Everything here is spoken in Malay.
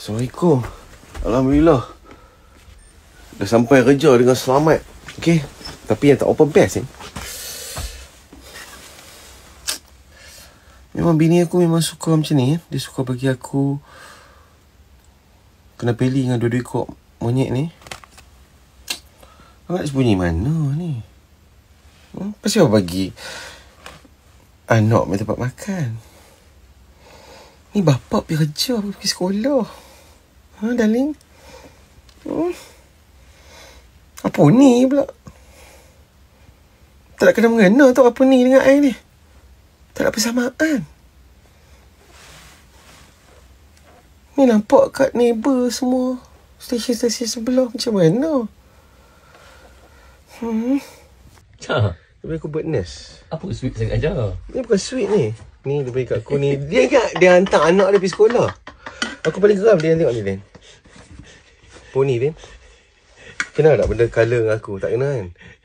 Assalamualaikum. Alhamdulillah. Dah sampai kerja dengan selamat. Okey. Tapi yang tak open best ni. Memang bini aku memang suka macam ni. Dia suka bagi aku kena peli dengan dua-dua ekor monyet ni. Nak sembunyi mana ni? Pasal apa bagi anak main tempat makan? Ni bapak pergi kerja, pergi sekolah. Darling? Apa ni pula? Tak nak kena mengena tau apa ni dengan I ni. Tak ada persamaan. Ni nampak kat neighbor semua. Stesen-stesen sebelah macam mana? Dia bagi aku bird nest. Apa sweet sangat aja? Ni bukan sweet ni. Ni dia bagi kat aku ni. Dia ingat dia hantar anak dia pergi sekolah. Aku paling geram dia tengok ni, Den. Pony, Den. Kenal tak benda colour dengan aku? Tak kenal kan?